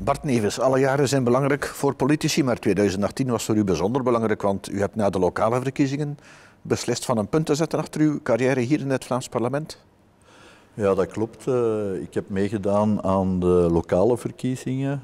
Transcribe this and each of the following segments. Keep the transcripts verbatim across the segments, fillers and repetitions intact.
Bart Nevens, alle jaren zijn belangrijk voor politici, maar tweeduizend achttien was voor u bijzonder belangrijk, want u hebt na de lokale verkiezingen beslist van een punt te zetten achter uw carrière hier in het Vlaams parlement. Ja, dat klopt. Ik heb meegedaan aan de lokale verkiezingen,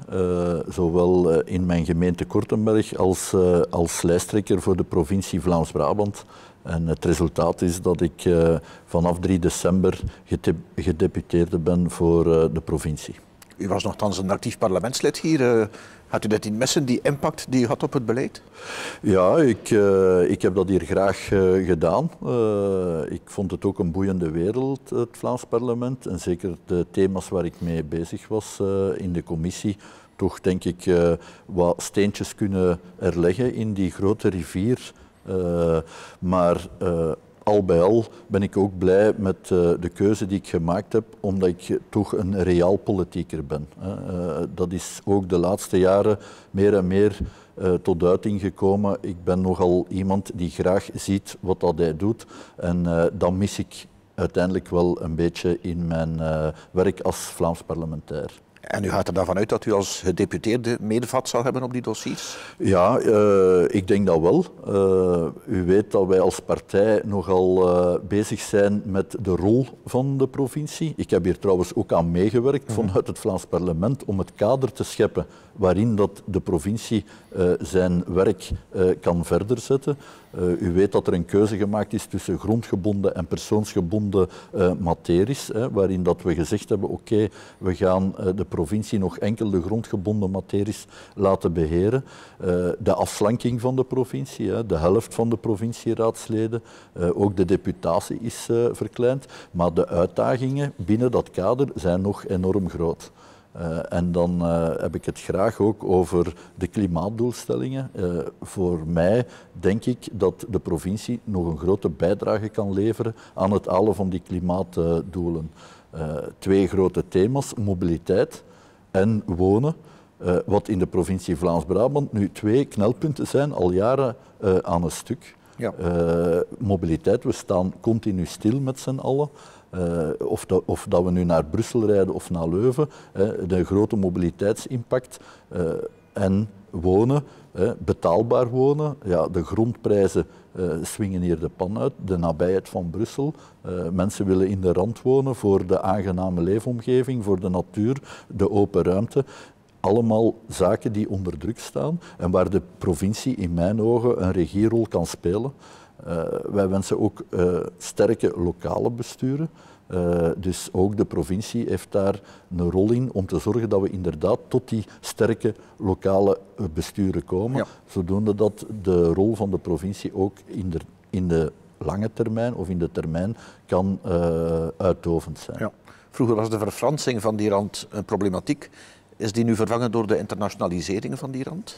zowel in mijn gemeente Kortenberg als, als lijsttrekker voor de provincie Vlaams-Brabant. En het resultaat is dat ik vanaf drie december gedeputeerde ben voor de provincie. U was nogthans een actief parlementslid hier. Had u dat in missen, die impact die u had op het beleid? Ja, ik, uh, ik heb dat hier graag uh, gedaan. Uh, ik vond het ook een boeiende wereld, het Vlaams parlement. En zeker de thema's waar ik mee bezig was uh, in de commissie. Toch denk ik uh, wat steentjes kunnen erleggen in die grote rivier. Uh, maar uh, al bij al ben ik ook blij met uh, de keuze die ik gemaakt heb, omdat ik toch een realpolitieker ben. Uh, dat is ook de laatste jaren meer en meer uh, tot uiting gekomen. Ik ben nogal iemand die graag ziet wat dat hij doet en uh, dat mis ik uiteindelijk wel een beetje in mijn uh, werk als Vlaams parlementair. En u gaat er daarvan uit dat u als gedeputeerde medevat zal hebben op die dossiers? Ja, uh, ik denk dat wel. Uh, u weet dat wij als partij nogal uh, bezig zijn met de rol van de provincie. Ik heb hier trouwens ook aan meegewerkt mm-hmm. vanuit het Vlaams parlement om het kader te scheppen waarin dat de provincie uh, zijn werk uh, kan verder zetten. Uh, u weet dat er een keuze gemaakt is tussen grondgebonden en persoonsgebonden uh, materies, hè, waarin dat we gezegd hebben, oké, okay, we gaan uh, de provincie nog enkel de grondgebonden materies laten beheren. Uh, de afslanking van de provincie, hè, de helft van de provincieraadsleden, uh, ook de deputatie is uh, verkleind, maar de uitdagingen binnen dat kader zijn nog enorm groot. Uh, en dan uh, heb ik het graag ook over de klimaatdoelstellingen. Uh, voor mij denk ik dat de provincie nog een grote bijdrage kan leveren aan het halen van die klimaatdoelen. Uh, twee grote thema's, mobiliteit en wonen. Uh, wat in de provincie Vlaams-Brabant nu twee knelpunten zijn, al jaren uh, aan een stuk. Ja. Uh, mobiliteit, we staan continu stil met z'n allen. Uh, of, dat, of dat we nu naar Brussel rijden of naar Leuven, hè, de grote mobiliteitsimpact. Uh, en wonen, hè, betaalbaar wonen. Ja, de grondprijzen uh, swingen hier de pan uit, de nabijheid van Brussel. Uh, mensen willen in de rand wonen voor de aangename leefomgeving, voor de natuur, de open ruimte. Allemaal zaken die onder druk staan en waar de provincie in mijn ogen een regierol kan spelen. Uh, wij wensen ook uh, sterke lokale besturen. Uh, dus ook de provincie heeft daar een rol in om te zorgen dat we inderdaad tot die sterke lokale besturen komen. Ja. Zodoende dat de rol van de provincie ook in de, in de lange termijn of in de termijn kan uh, uitdovend zijn. Ja. Vroeger was de verfransing van die rand een problematiek. Is die nu vervangen door de internationalisering van die rand?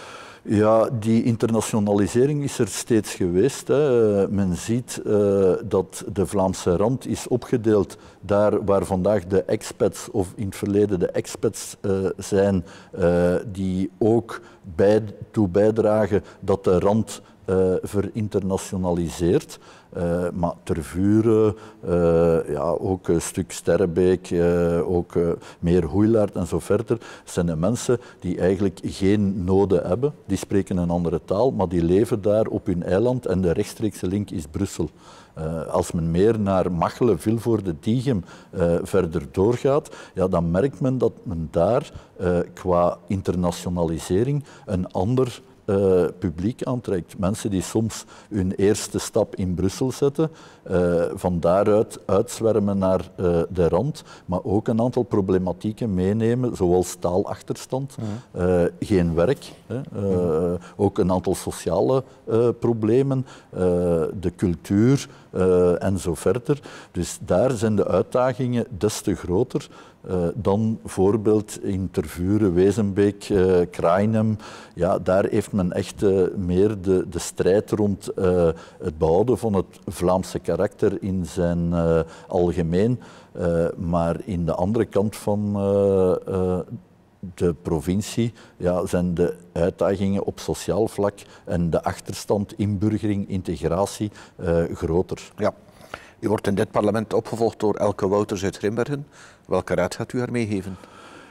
Ja, die internationalisering is er steeds geweest. Hè. Men ziet uh, dat de Vlaamse rand is opgedeeld daar waar vandaag de expats of in het verleden de expats uh, zijn, uh, die ook bij, toe bijdragen dat de rand uh, verinternationaliseert. Uh, maar Tervuren, uh, ja, ook een stuk Sterrebeek, uh, ook uh, meer Hoeilaard en zo verder, zijn de mensen die eigenlijk geen noden hebben. Die spreken een andere taal, maar die leven daar op hun eiland en de rechtstreekse link is Brussel. Uh, als men meer naar Machelen, Vilvoorde, Diegem uh, verder doorgaat, ja, dan merkt men dat men daar uh, qua internationalisering een ander Uh, publiek aantrekt. Mensen die soms hun eerste stap in Brussel zetten, uh, van daaruit uitzwermen naar uh, de rand, maar ook een aantal problematieken meenemen, zoals taalachterstand, uh, geen werk, hè, uh, ook een aantal sociale uh, problemen, uh, de cultuur uh, en zo verder. Dus daar zijn de uitdagingen des te groter. Uh, dan bijvoorbeeld in Tervuren, Wezenbeek, uh, Krainem. Ja, daar heeft men echt uh, meer de, de strijd rond uh, het behouden van het Vlaamse karakter in zijn uh, algemeen. Uh, maar in de andere kant van uh, uh, de provincie ja, zijn de uitdagingen op sociaal vlak en de achterstand, inburgering, integratie uh, groter. Ja. U wordt in dit parlement opgevolgd door Elke Wouters uit Grimbergen. Welke raad gaat u haar meegeven?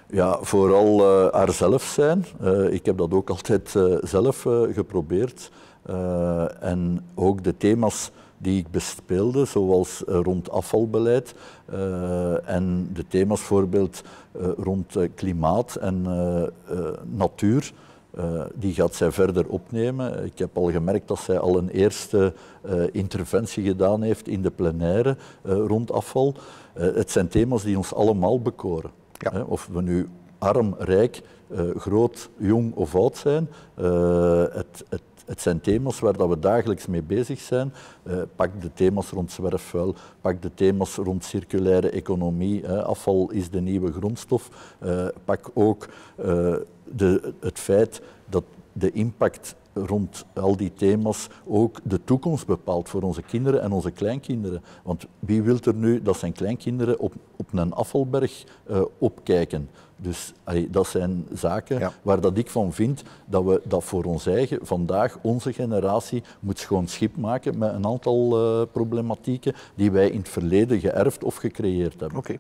Ja, vooral uh, haarzelf zijn. Uh, ik heb dat ook altijd uh, zelf uh, geprobeerd. Uh, en ook de thema's die ik bespeelde, zoals uh, rond afvalbeleid uh, en de thema's bijvoorbeeld uh, rond uh, klimaat en uh, uh, natuur. Uh, die gaat zij verder opnemen. Ik heb al gemerkt dat zij al een eerste uh, interventie gedaan heeft in de plenaire uh, rond afval. Uh, het zijn thema's die ons allemaal bekoren. Ja. Hè? Of we nu arm, rijk, uh, groot, jong of oud zijn. Uh, het, het, het zijn thema's waar dat we dagelijks mee bezig zijn. Uh, pak de thema's rond zwerfvuil, pak de thema's rond circulaire economie. Hè? Afval is de nieuwe grondstof. Uh, pak ook uh, de, het feit dat de impact rond al die thema's ook de toekomst bepaalt voor onze kinderen en onze kleinkinderen. Want wie wil er nu dat zijn kleinkinderen op, op een afvalberg uh, opkijken? Dus allee, dat zijn zaken ja. waar dat ik van vind dat we dat voor ons eigen, vandaag, onze generatie, moet schoon schip maken met een aantal uh, problematieken die wij in het verleden geërfd of gecreëerd hebben. Okay.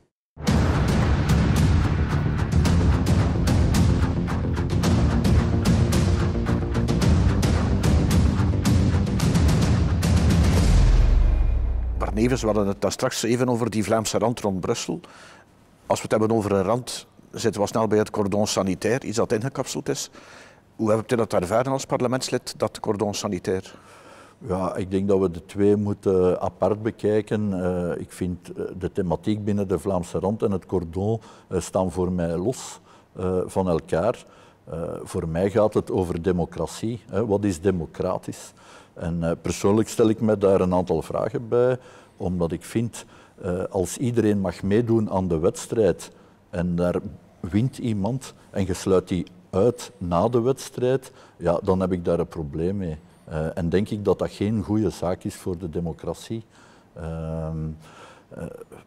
Nevens, we hadden het daar straks even over die Vlaamse rand rond Brussel. Als we het hebben over een rand, zitten we snel bij het cordon sanitair, iets dat ingekapseld is. Hoe heb je dat ervaren als parlementslid, dat cordon sanitair? Ja, ik denk dat we de twee moeten apart bekijken. Uh, ik vind de thematiek binnen de Vlaamse rand en het cordon uh, staan voor mij los uh, van elkaar. Uh, voor mij gaat het over democratie. Hè. Wat is democratisch? En uh, persoonlijk stel ik me daar een aantal vragen bij, omdat ik vind, uh, als iedereen mag meedoen aan de wedstrijd en daar wint iemand en je sluit die uit na de wedstrijd, ja, dan heb ik daar een probleem mee. Uh, en denk ik dat dat geen goede zaak is voor de democratie. Uh, uh,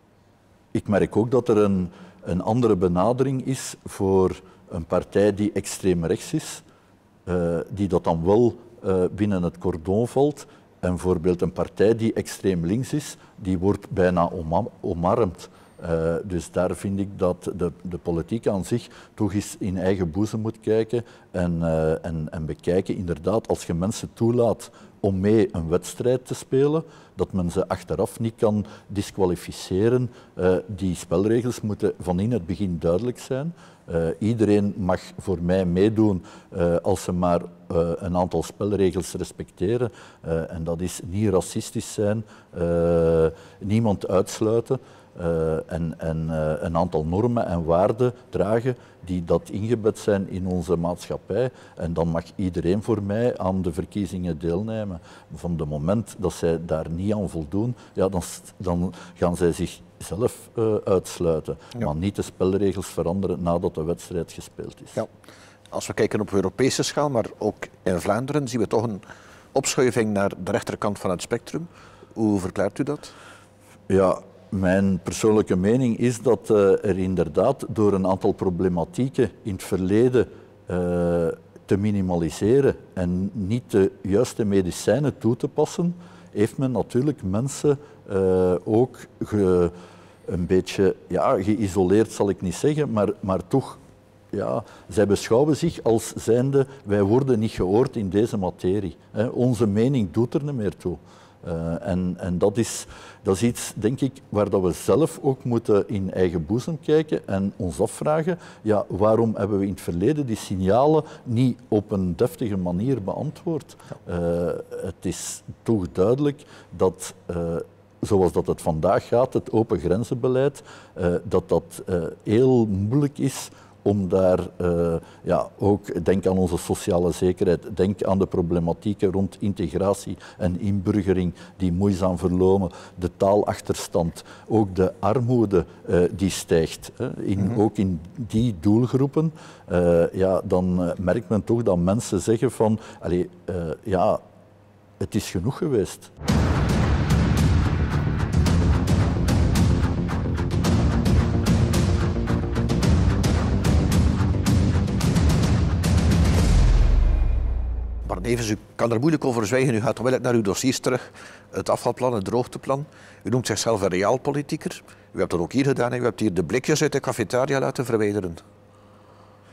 ik merk ook dat er een, een andere benadering is voor een partij die extreem rechts is, uh, die dat dan wel uh, binnen het cordon valt. En bijvoorbeeld een partij die extreem links is, die wordt bijna oma- omarmd. Uh, dus daar vind ik dat de, de politiek aan zich toch eens in eigen boezem moet kijken en, uh, en, en bekijken, inderdaad, als je mensen toelaat om mee een wedstrijd te spelen, dat men ze achteraf niet kan disqualificeren. Uh, die spelregels moeten van in het begin duidelijk zijn. Uh, iedereen mag voor mij meedoen uh, als ze maar uh, een aantal spelregels respecteren. Uh, en dat is niet racistisch zijn, uh, niemand uitsluiten. Uh, en, en uh, een aantal normen en waarden dragen die dat ingebed zijn in onze maatschappij. En dan mag iedereen voor mij aan de verkiezingen deelnemen. Van het moment dat zij daar niet aan voldoen, ja, dan, dan gaan zij zichzelf uh, uitsluiten. Ja. Maar niet de spelregels veranderen nadat de wedstrijd gespeeld is. Ja. Als we kijken op Europese schaal, maar ook in Vlaanderen, zien we toch een opschuiving naar de rechterkant van het spectrum. Hoe verklaart u dat? Ja, mijn persoonlijke mening is dat uh, er inderdaad door een aantal problematieken in het verleden uh, te minimaliseren en niet de juiste medicijnen toe te passen, heeft men natuurlijk mensen uh, ook ge, een beetje ja, geïsoleerd, zal ik niet zeggen, maar, maar toch, ja, zij beschouwen zich als zijnde, wij worden niet gehoord in deze materie. Hè. Onze mening doet er niet meer toe. Uh, en en dat, is, dat is iets, denk ik, waar dat we zelf ook moeten in eigen boezem kijken en ons afvragen, ja, waarom hebben we in het verleden die signalen niet op een deftige manier beantwoord? Uh, het is toch duidelijk dat, uh, zoals dat het vandaag gaat, het open grenzenbeleid, uh, dat dat uh, heel moeilijk is om daar uh, ja, ook, denk aan onze sociale zekerheid, denk aan de problematieken rond integratie en inburgering die moeizaam verlopen, de taalachterstand, ook de armoede uh, die stijgt, hè, in, mm-hmm. ook in die doelgroepen, uh, ja, dan uh, merkt men toch dat mensen zeggen van, allee, uh, ja, het is genoeg geweest. Nevens, u kan er moeilijk over zwijgen, u gaat wel naar uw dossiers terug. Het afvalplan, het droogteplan. U noemt zichzelf een realpolitieker. U hebt dat ook hier gedaan. U hebt hier de blikjes uit de cafetaria laten verwijderen.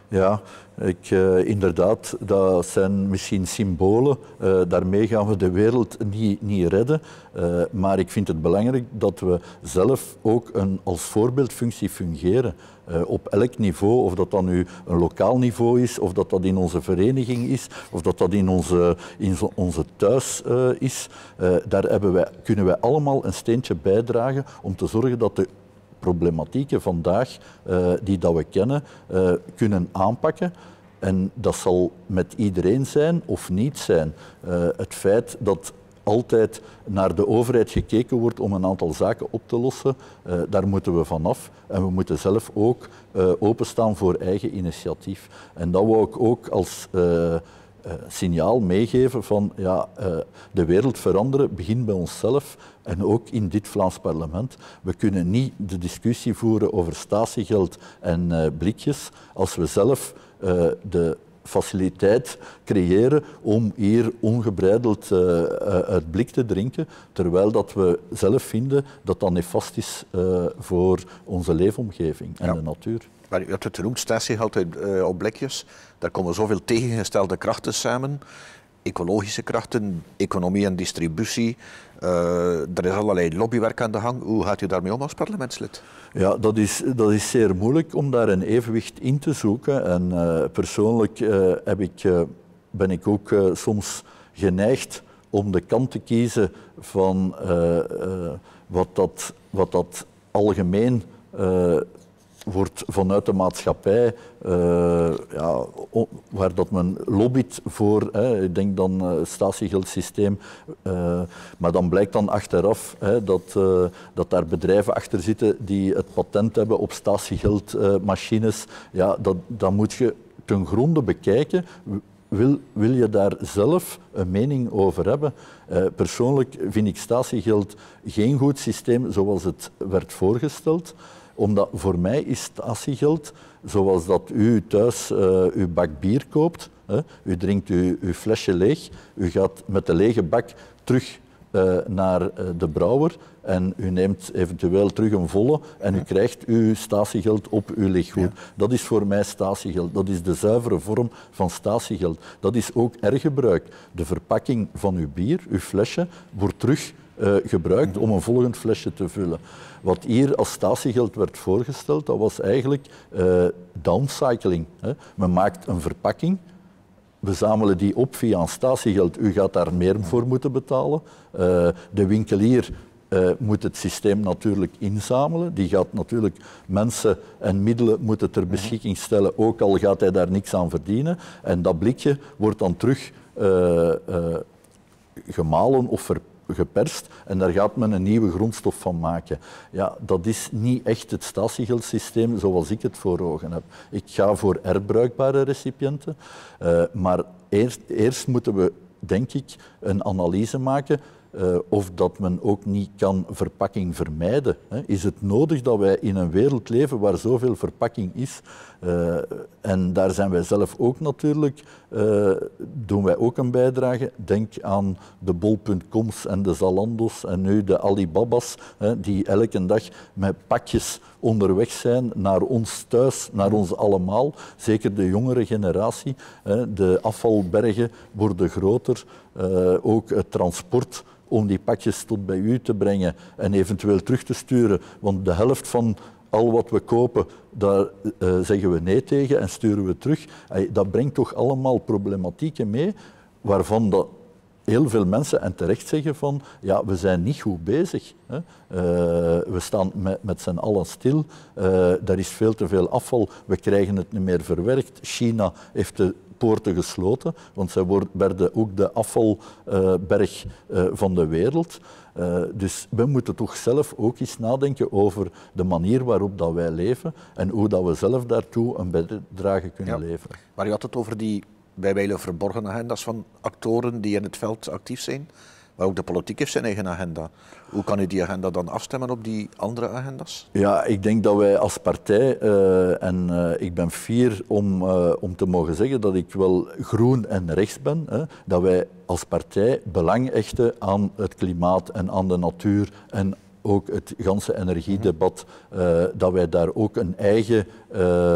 Ja, ik, uh, inderdaad, dat zijn misschien symbolen. Uh, daarmee gaan we de wereld niet, niet redden. Uh, maar ik vind het belangrijk dat we zelf ook een, als voorbeeldfunctie fungeren. Uh, op elk niveau, of dat dan nu een lokaal niveau is, of dat dat in onze vereniging is, of dat dat in onze, in zo, onze thuis uh, is. Uh, daar hebben wij, kunnen wij allemaal een steentje bijdragen om te zorgen dat de problematieken vandaag uh, die dat we kennen, uh, kunnen aanpakken. En dat zal met iedereen zijn of niet zijn. Uh, het feit dat altijd naar de overheid gekeken wordt om een aantal zaken op te lossen, uh, daar moeten we vanaf. En we moeten zelf ook uh, openstaan voor eigen initiatief. En dat wou ik ook als uh, Uh, signaal meegeven van ja, uh, de wereld veranderen begint bij onszelf en ook in dit Vlaams parlement. We kunnen niet de discussie voeren over statiegeld en uh, blikjes als we zelf uh, de faciliteit creëren om hier ongebreideld uh, uit blik te drinken, terwijl dat we zelf vinden dat dat nefast is uh, voor onze leefomgeving en ja. de natuur. Maar u hebt het genoemd, statiegeld uh, op blikjes. Daar komen zoveel tegengestelde krachten samen. Ecologische krachten, economie en distributie. Uh, er is allerlei lobbywerk aan de gang. Hoe gaat u daarmee om als parlementslid? Ja, dat is, dat is zeer moeilijk om daar een evenwicht in te zoeken. En uh, persoonlijk uh, heb ik, uh, ben ik ook uh, soms geneigd om de kant te kiezen van uh, uh, wat, dat, wat dat algemeen uh, wordt vanuit de maatschappij, uh, ja, waar dat men lobbyt voor, hè, ik denk dan uh, het statiegeldsysteem, uh, maar dan blijkt dan achteraf hè, dat, uh, dat daar bedrijven achter zitten die het patent hebben op statiegeldmachines. Uh, ja, dat, dat moet je ten gronde bekijken. Wil, wil je daar zelf een mening over hebben? Uh, persoonlijk vind ik statiegeld geen goed systeem zoals het werd voorgesteld. Omdat voor mij is statiegeld zoals dat u thuis uh, uw bak bier koopt. Hè. U drinkt uw, uw flesje leeg. U gaat met de lege bak terug uh, naar uh, de brouwer. En u neemt eventueel terug een volle en u krijgt uw statiegeld op uw lichtgoed. Ja. Dat is voor mij statiegeld. Dat is de zuivere vorm van statiegeld. Dat is ook hergebruik. De verpakking van uw bier, uw flesje, wordt terug uh, gebruikt om een volgend flesje te vullen. Wat hier als statiegeld werd voorgesteld, dat was eigenlijk uh, downcycling. Hè. Men maakt een verpakking, we zamelen die op via een statiegeld. U gaat daar meer voor moeten betalen. Uh, de winkelier uh, moet het systeem natuurlijk inzamelen. Die gaat natuurlijk mensen en middelen moeten ter beschikking stellen, ook al gaat hij daar niks aan verdienen. En dat blikje wordt dan terug uh, uh, gemalen of verpakt. geperst en daar gaat men een nieuwe grondstof van maken. Ja, dat is niet echt het statiegeldsysteem zoals ik het voor ogen heb. Ik ga voor herbruikbare recipiënten, uh, maar eerst, eerst moeten we, denk ik, een analyse maken uh, of dat men ook niet kan verpakking vermijden. Hè. Is het nodig dat wij in een wereld leven waar zoveel verpakking is? Uh, en daar zijn wij zelf ook natuurlijk, uh, doen wij ook een bijdrage. Denk aan de bol punt coms en de Zalando's en nu de Alibaba's, hè, die elke dag met pakjes onderweg zijn naar ons thuis, naar ons allemaal. Zeker de jongere generatie. Hè. De afvalbergen worden groter. Uh, ook het transport om die pakjes tot bij u te brengen en eventueel terug te sturen. Want de helft van al wat we kopen, daar uh, zeggen we nee tegen en sturen we terug. Hey, dat brengt toch allemaal problematieken mee, waarvan dat heel veel mensen en terecht zeggen van ja, we zijn niet goed bezig. Hè. Uh, we staan met, met z'n allen stil, uh, er is veel te veel afval, we krijgen het niet meer verwerkt. China heeft de poorten gesloten, want zij werden ook de afvalberg uh, uh, van de wereld. Uh, dus we moeten toch zelf ook eens nadenken over de manier waarop dat wij leven en hoe dat we zelf daartoe een bijdrage kunnen ja. leveren. Maar u had het over die bijwijlen verborgen agenda's van actoren die in het veld actief zijn, maar ook de politiek heeft zijn eigen agenda. Hoe kan u die agenda dan afstemmen op die andere agenda's? Ja, ik denk dat wij als partij, uh, en uh, ik ben fier om, uh, om te mogen zeggen dat ik wel groen en rechts ben, hè, dat wij als partij belang hechten aan het klimaat en aan de natuur en ook het ganse energiedebat, uh, dat wij daar ook een eigen uh,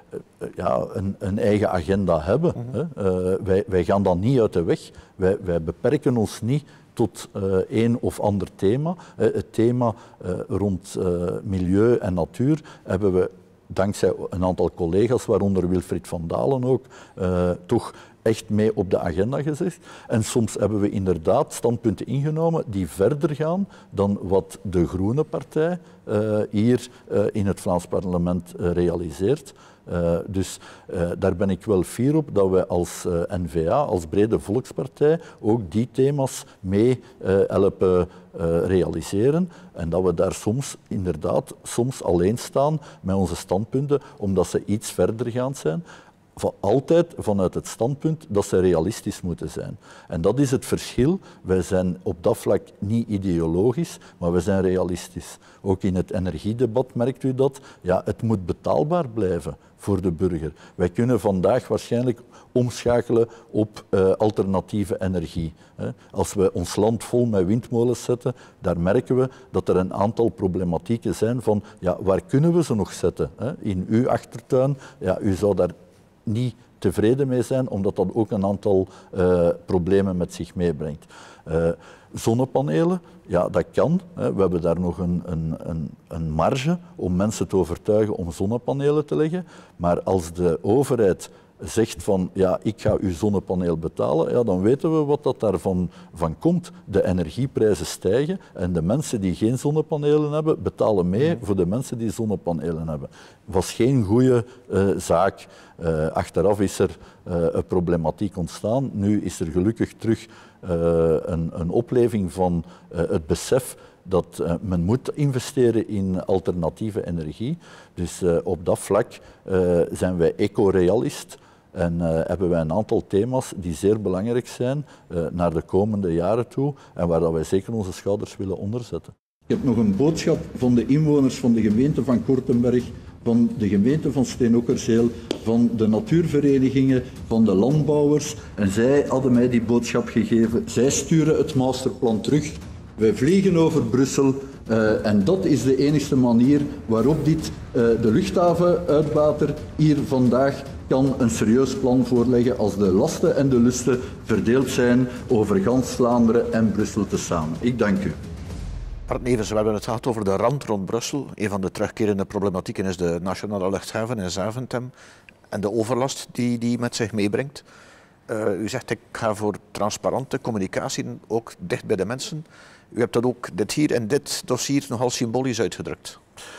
ja, een, een eigen agenda hebben. Mm-hmm. Hè. Uh, wij, wij gaan dan niet uit de weg. Wij, wij beperken ons niet tot uh, één of ander thema. Uh, het thema uh, rond uh, milieu en natuur hebben we dankzij een aantal collega's, waaronder Wilfried van Dalen ook, uh, toch echt mee op de agenda gezet. En soms hebben we inderdaad standpunten ingenomen die verder gaan dan wat de Groene Partij uh, hier uh, in het Vlaams parlement uh, realiseert. Uh, dus uh, daar ben ik wel fier op dat wij als uh, N V A, als brede volkspartij, ook die thema's mee uh, helpen uh, realiseren. En dat we daar soms inderdaad soms alleen staan met onze standpunten, omdat ze iets verder gaan zijn. Van altijd vanuit het standpunt dat ze realistisch moeten zijn. En dat is het verschil. Wij zijn op dat vlak niet ideologisch, maar we zijn realistisch. Ook in het energiedebat merkt u dat. Ja, het moet betaalbaar blijven voor de burger. Wij kunnen vandaag waarschijnlijk omschakelen op uh, alternatieve energie. Als we ons land vol met windmolens zetten, daar merken we dat er een aantal problematieken zijn van ja, waar kunnen we ze nog zetten? In uw achtertuin, ja, u zou daar niet tevreden mee zijn, omdat dat ook een aantal uh, problemen met zich meebrengt. Uh, zonnepanelen, ja, dat kan. Hè. We hebben daar nog een, een, een, een marge om mensen te overtuigen om zonnepanelen te leggen. Maar als de overheid zegt van ja, ik ga uw zonnepaneel betalen, ja, dan weten we wat dat daarvan van komt. De energieprijzen stijgen en de mensen die geen zonnepanelen hebben, betalen mee voor de mensen die zonnepanelen hebben. Het was geen goede uh, zaak. Uh, achteraf is er uh, een problematiek ontstaan. Nu is er gelukkig terug uh, een, een opleving van uh, het besef dat uh, men moet investeren in alternatieve energie. Dus uh, op dat vlak uh, zijn wij eco-realist. En uh, hebben wij een aantal thema's die zeer belangrijk zijn uh, naar de komende jaren toe en waar dat wij zeker onze schouders willen onderzetten. Ik heb nog een boodschap van de inwoners van de gemeente van Kortenberg, van de gemeente van Steenokkerzeel, van de natuurverenigingen, van de landbouwers. En zij hadden mij die boodschap gegeven. Zij sturen het masterplan terug. Wij vliegen over Brussel. Uh, en dat is de enige manier waarop dit, uh, de luchthavenuitbater hier vandaag kan een serieus plan voorleggen als de lasten en de lusten verdeeld zijn over gans Vlaanderen en Brussel tezamen. Ik dank u. Bart Nevens, we hebben het gehad over de rand rond Brussel. Een van de terugkerende problematieken is de nationale luchthaven in Zaventem en de overlast die die met zich meebrengt. Uh, u zegt ik ga voor transparante communicatie, ook dicht bij de mensen. U hebt dat ook dit hier in dit dossier nogal symbolisch uitgedrukt.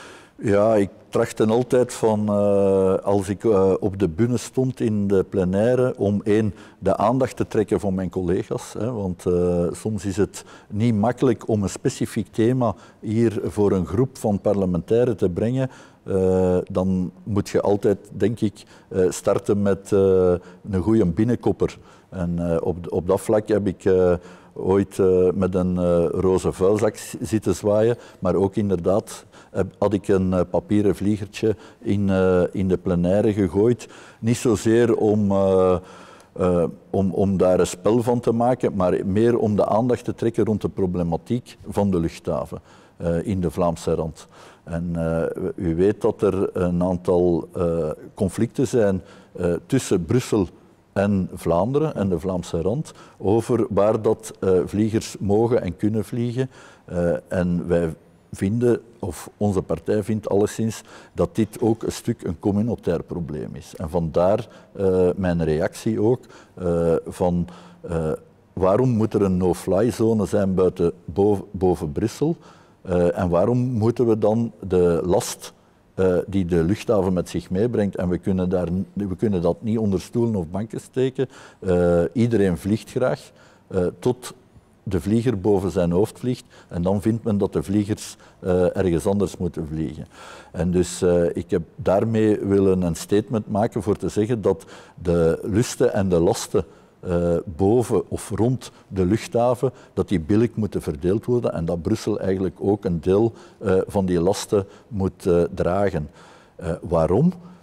Ja, ik trachtte altijd van, uh, als ik uh, op de bühne stond in de plenaire, om één, de aandacht te trekken van mijn collega's. Hè, want uh, soms is het niet makkelijk om een specifiek thema hier voor een groep van parlementairen te brengen. Uh, dan moet je altijd, denk ik, uh, starten met uh, een goede binnenkopper. En uh, op, op dat vlak heb ik uh, ooit uh, met een uh, roze vuilzak zitten zwaaien, maar ook inderdaad heb, had ik een uh, papieren vliegertje in, uh, in de plenaire gegooid. Niet zozeer om, uh, uh, om, om daar een spel van te maken, maar meer om de aandacht te trekken rond de problematiek van de luchthaven uh, in de Vlaamse rand. En uh, u weet dat er een aantal uh, conflicten zijn uh, tussen Brussel en Vlaanderen en de Vlaamse rand over waar dat uh, vliegers mogen en kunnen vliegen. Uh, en wij vinden, of onze partij vindt alleszins, dat dit ook een stuk een communautair probleem is. En vandaar uh, mijn reactie ook uh, van uh, waarom moet er een no-fly zone zijn buiten, boven, boven Brussel? Uh, en waarom moeten we dan de last uh, die de luchthaven met zich meebrengt, en we kunnen, daar, we kunnen dat niet onder stoelen of banken steken. Uh, iedereen vliegt graag, uh, tot de vlieger boven zijn hoofd vliegt en dan vindt men dat de vliegers uh, ergens anders moeten vliegen. En dus uh, ik heb daarmee willen een statement maken voor te zeggen dat de lusten en de lasten Uh, boven of rond de luchthaven, dat die billig moeten verdeeld worden en dat Brussel eigenlijk ook een deel uh, van die lasten moet uh, dragen. Uh, waarom?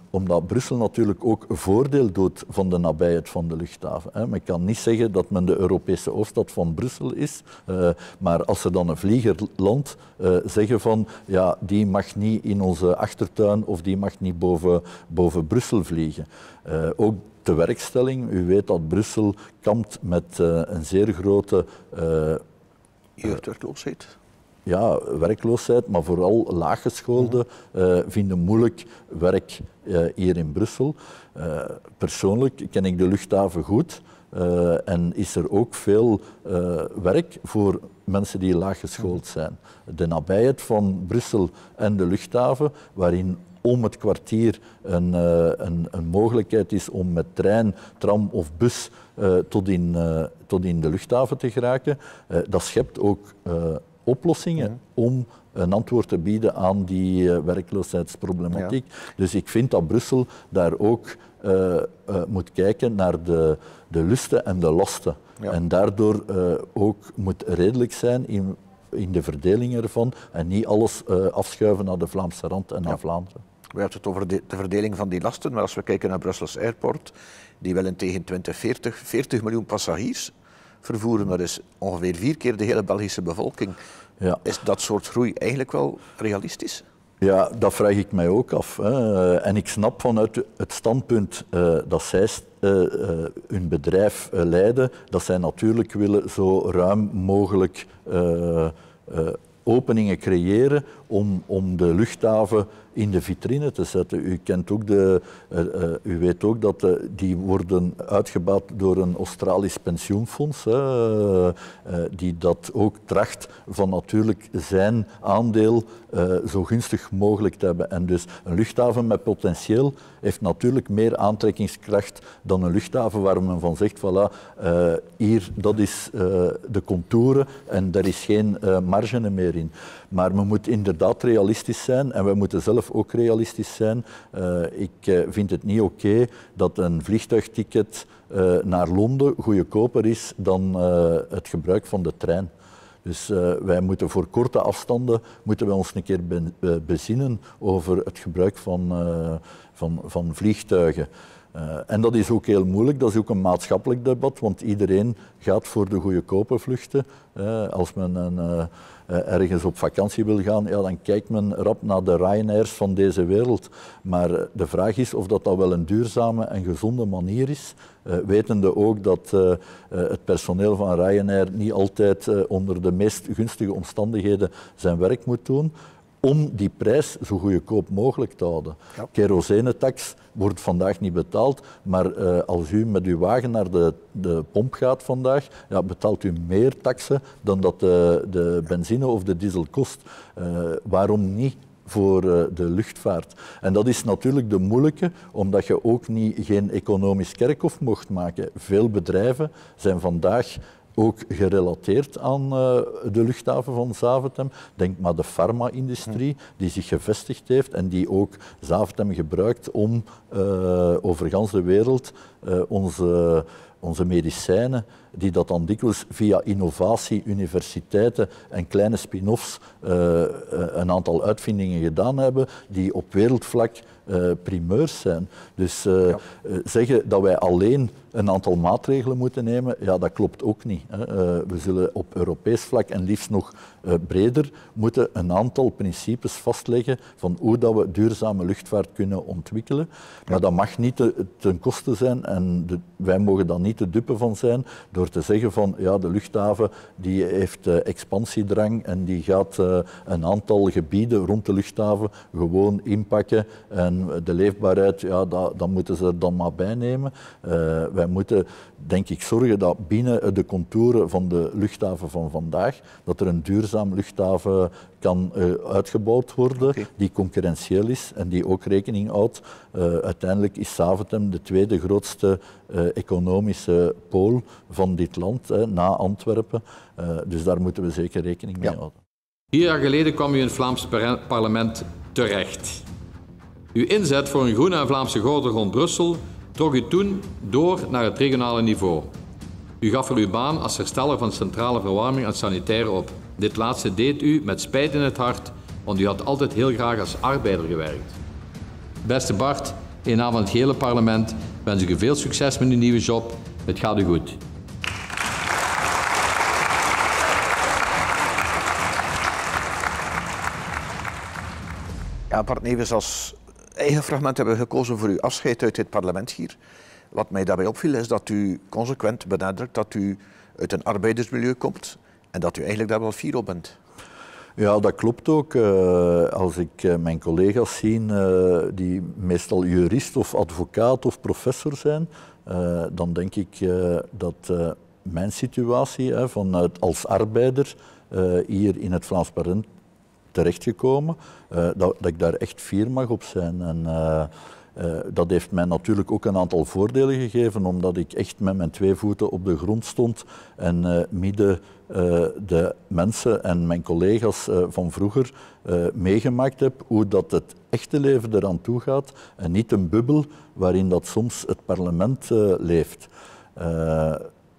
omdat Brussel natuurlijk ook een voordeel doet van de nabijheid van de luchthaven. Hè. Men kan niet zeggen dat men de Europese hoofdstad van Brussel is, uh, maar als er dan een vlieger landt, uh, zeggen van ja, die mag niet in onze achtertuin of die mag niet boven, boven Brussel vliegen. Uh, ook de werkstelling, u weet dat Brussel kampt met uh, een zeer grote uh, jeugdwerkloosheid. Ja, werkloosheid, maar vooral laaggeschoolden uh, vinden moeilijk werk uh, hier in Brussel. Uh, persoonlijk ken ik de luchthaven goed uh, en is er ook veel uh, werk voor mensen die laaggeschoold zijn. De nabijheid van Brussel en de luchthaven, waarin om het kwartier een, uh, een, een mogelijkheid is om met trein, tram of bus uh, tot, in, uh, tot in de luchthaven te geraken, uh, dat schept ook uh, oplossingen ja. om een antwoord te bieden aan die uh, werkloosheidsproblematiek. Ja. Dus ik vind dat Brussel daar ook uh, uh, moet kijken naar de, de lusten en de lasten. Ja. En daardoor uh, ook moet redelijk zijn in, in de verdeling ervan en niet alles uh, afschuiven naar de Vlaamse rand en naar ja. Vlaanderen. We hebben het over de, de verdeling van die lasten, maar als we kijken naar Brussels Airport, die willen tegen twintig veertig veertig miljoen passagiers vervoeren. Dat is ongeveer vier keer de hele Belgische bevolking. Ja. Is dat soort groei eigenlijk wel realistisch? Ja, dat vraag ik mij ook af. Hè. En ik snap vanuit het standpunt uh, dat zij uh, uh, hun bedrijf uh, leiden, dat zij natuurlijk willen zo ruim mogelijk uh, uh, openingen creëren om, om de luchthaven in de vitrine te zetten. U kent ook de, uh, uh, u weet ook dat uh, die worden uitgebouwd door een Australisch pensioenfonds, hè, uh, uh, die dat ook tracht van natuurlijk zijn aandeel uh, zo gunstig mogelijk te hebben. En dus een luchthaven met potentieel heeft natuurlijk meer aantrekkingskracht dan een luchthaven waar men van zegt, voilà, uh, hier, dat is uh, de contouren en daar is geen uh, marge meer in. Maar men moet inderdaad realistisch zijn en wij moeten zelf ook realistisch zijn. Uh, ik uh, vind het niet oké okay dat een vliegtuigticket uh, naar Londen goedkoper is dan uh, het gebruik van de trein. Dus uh, wij moeten voor korte afstanden moeten wij ons een keer be, be, bezinnen over het gebruik van, uh, van, van vliegtuigen. Uh, en dat is ook heel moeilijk, dat is ook een maatschappelijk debat, want iedereen gaat voor de goedkope vluchten. Uh, als men een, uh, uh, ergens op vakantie wil gaan, ja, dan kijkt men rap naar de Ryanairs van deze wereld. Maar uh, de vraag is of dat, dat wel een duurzame en gezonde manier is, uh, wetende ook dat uh, uh, het personeel van Ryanair niet altijd uh, onder de meest gunstige omstandigheden zijn werk moet doen, om die prijs zo goedkoop mogelijk te houden. Ja. Kerosenetax wordt vandaag niet betaald, maar uh, als u met uw wagen naar de, de pomp gaat vandaag, ja, betaalt u meer taxen dan dat de, de benzine of de diesel kost. Uh, waarom niet voor uh, de luchtvaart? En dat is natuurlijk de moeilijke, omdat je ook niet geen economisch kerkhof mocht maken. Veel bedrijven zijn vandaag ook gerelateerd aan uh, de luchthaven van Zaventem. Denk maar de farma-industrie die zich gevestigd heeft en die ook Zaventem gebruikt om uh, over gans de wereld uh, onze, onze medicijnen, die dat dan dikwijls via innovatie, universiteiten en kleine spin-offs uh, een aantal uitvindingen gedaan hebben, die op wereldvlak uh, primeurs zijn. Dus uh, ja. zeggen dat wij alleen een aantal maatregelen moeten nemen, ja, dat klopt ook niet. Hè. Uh, we zullen op Europees vlak en liefst nog uh, breder moeten een aantal principes vastleggen van hoe dat we duurzame luchtvaart kunnen ontwikkelen. Ja. Maar dat mag niet te, ten koste zijn en de, wij mogen daar niet te dupe van zijn door te zeggen van ja, de luchthaven die heeft uh, expansiedrang en die gaat uh, een aantal gebieden rond de luchthaven gewoon inpakken en de leefbaarheid, ja, dat, dat moeten ze er dan maar bij nemen. Uh, wij moeten, denk ik, zorgen dat binnen de contouren van de luchthaven van vandaag, dat er een duurzaam luchthaven kan uh, uitgebouwd worden, okay. die concurrentieel is en die ook rekening houdt. Uh, uiteindelijk is Zaventem de tweede grootste uh, economische pool van dit land, hè, na Antwerpen. Uh, dus daar moeten we zeker rekening mee ja. houden. Vier jaar geleden kwam u in het Vlaams parlement terecht. Uw inzet voor een groene en Vlaamse gordel rond Brussel trok u toen door naar het regionale niveau. U gaf er uw baan als hersteller van centrale verwarming en sanitaire op. Dit laatste deed u met spijt in het hart, want u had altijd heel graag als arbeider gewerkt. Beste Bart, In naam van het hele parlement wens ik u veel succes met uw nieuwe job. Het gaat u goed. Ja, Bart Nevens, als eigen fragment hebben we gekozen voor uw afscheid uit dit parlement hier. Wat mij daarbij opviel is dat u consequent benadrukt dat u uit een arbeidersmilieu komt en dat u eigenlijk daar wel fier op bent. Ja, dat klopt ook. Uh, als ik uh, mijn collega's zie, uh, die meestal jurist of advocaat of professor zijn, uh, dan denk ik uh, dat uh, mijn situatie uh, vanuit als arbeider uh, hier in het Vlaams parlement terechtgekomen, uh, dat, dat ik daar echt fier mag op zijn. En, uh, uh, dat heeft mij natuurlijk ook een aantal voordelen gegeven, omdat ik echt met mijn twee voeten op de grond stond en uh, midden uh, de mensen en mijn collega's uh, van vroeger uh, meegemaakt heb hoe dat het echte leven eraan toe gaat en niet een bubbel waarin dat soms het parlement uh, leeft. Uh,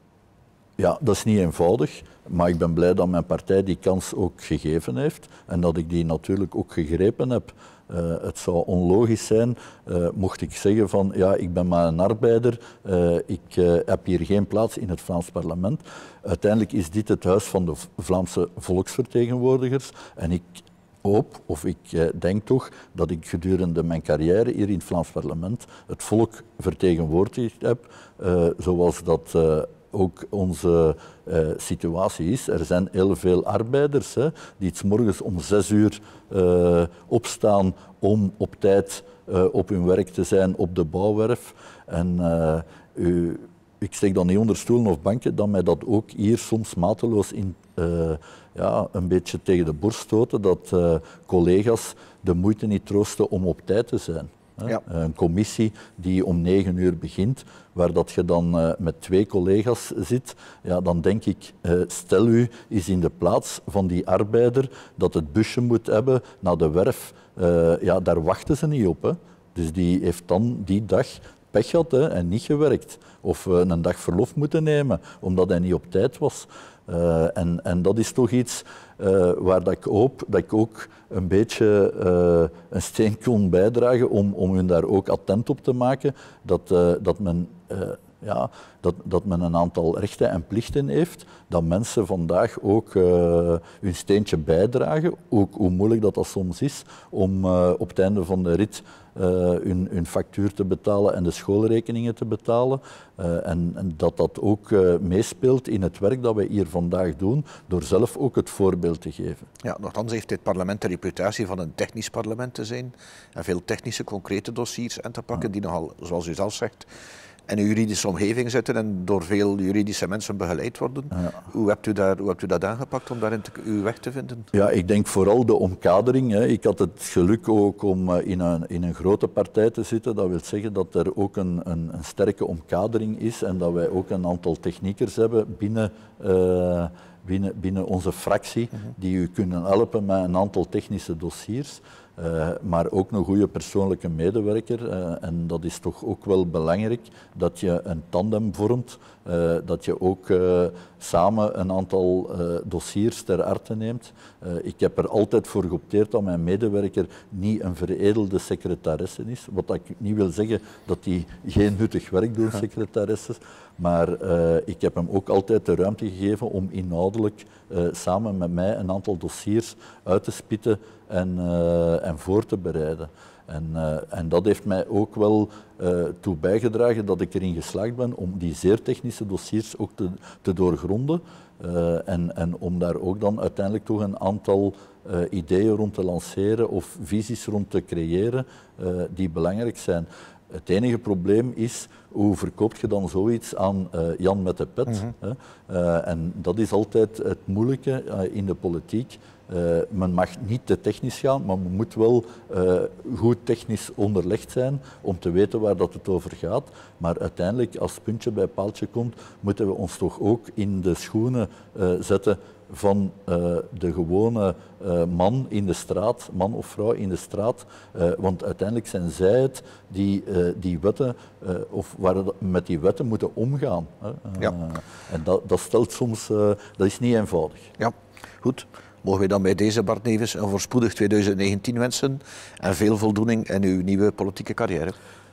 Ja, dat is niet eenvoudig, maar ik ben blij dat mijn partij die kans ook gegeven heeft en dat ik die natuurlijk ook gegrepen heb. Uh, het zou onlogisch zijn, uh, mocht ik zeggen van ja, ik ben maar een arbeider, uh, ik uh, heb hier geen plaats in het Vlaams parlement. Uiteindelijk is dit het huis van de Vlaamse volksvertegenwoordigers en ik hoop, of ik uh, denk toch, dat ik gedurende mijn carrière hier in het Vlaams parlement het volk vertegenwoordigd heb, uh, zoals dat uh, ook onze uh, situatie is. Er zijn heel veel arbeiders hè, die 's morgens om zes uur uh, opstaan om op tijd uh, op hun werk te zijn op de bouwwerf. En uh, u, ik steek dan niet onder stoelen of banken dat mij dat ook hier soms mateloos in, uh, ja, een beetje tegen de borst stoten, dat uh, collega's de moeite niet troosten om op tijd te zijn. Ja. Een commissie die om negen uur begint, waar dat je dan uh, met twee collega's zit, ja, dan denk ik, uh, stel u eens in de plaats van die arbeider dat het busje moet hebben naar de werf. Uh, ja, daar wachten ze niet op. Hè. Dus die heeft dan die dag pech gehad hè, en niet gewerkt. Of uh, een dag verlof moeten nemen, omdat hij niet op tijd was. Uh, en, en dat is toch iets uh, waar dat ik hoop dat ik ook een beetje uh, een steen kon bijdragen om, om hun daar ook attent op te maken dat, uh, dat, men, uh, ja, dat, dat men een aantal rechten en plichten heeft, dat mensen vandaag ook uh, hun steentje bijdragen, ook hoe moeilijk dat, dat soms is, om uh, op het einde van de rit uh, hun, hun factuur te betalen en de schoolrekeningen te betalen. Uh, en, en dat dat ook uh, meespeelt in het werk dat wij hier vandaag doen, door zelf ook het voorbeeld te geven. Ja, nochtans heeft dit parlement de reputatie van een technisch parlement te zijn en veel technische, concrete dossiers aan te pakken ja. die nogal, zoals u zelf zegt, in een juridische omgeving zitten en door veel juridische mensen begeleid worden. Ja. Hoe, hebt u daar, hoe hebt u dat aangepakt om daarin te, uw weg te vinden? Ja, ik denk vooral de omkadering. Hè. Ik had het geluk ook om in een, in een grote partij te zitten. Dat wil zeggen dat er ook een, een, een sterke omkadering is en dat wij ook een aantal techniekers hebben binnen, uh, binnen, binnen onze fractie uh-huh. die u kunnen helpen met een aantal technische dossiers. Uh, maar ook een goede persoonlijke medewerker. Uh, en dat is toch ook wel belangrijk dat je een tandem vormt, uh, dat je ook uh, samen een aantal uh, dossiers ter harte neemt. Uh, ik heb er altijd voor geopteerd dat mijn medewerker niet een veredelde secretaresse is. Wat ik niet wil zeggen dat die geen nuttig werk doen, secretaresses. Maar uh, ik heb hem ook altijd de ruimte gegeven om inhoudelijk uh, samen met mij een aantal dossiers uit te spitten en, uh, en voor te bereiden. En, uh, en dat heeft mij ook wel uh, toe bijgedragen dat ik erin geslaagd ben om die zeer technische dossiers ook te, te doorgronden. Uh, en, en om daar ook dan uiteindelijk toch een aantal uh, ideeën rond te lanceren of visies rond te creëren uh, die belangrijk zijn. Het enige probleem is, hoe verkoop je dan zoiets aan uh, Jan met de pet? Mm-hmm. Hè? Uh, en dat is altijd het moeilijke uh, in de politiek. Uh, men mag niet te technisch gaan, maar men moet wel uh, goed technisch onderlegd zijn om te weten waar dat het over gaat. Maar uiteindelijk, als het puntje bij paaltje komt, moeten we ons toch ook in de schoenen uh, zetten van uh, de gewone uh, man in de straat, man of vrouw in de straat. Uh, want uiteindelijk zijn zij het die uh, die wetten, uh, of waar met die wetten moeten omgaan. Hè. Uh, ja. En dat, dat stelt soms, uh, dat is niet eenvoudig. Ja, goed. Mogen we dan bij deze Bart Nevens een voorspoedig tweeduizend negentien wensen en veel voldoening in uw nieuwe politieke carrière?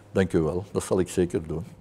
Dank u wel, dat zal ik zeker doen.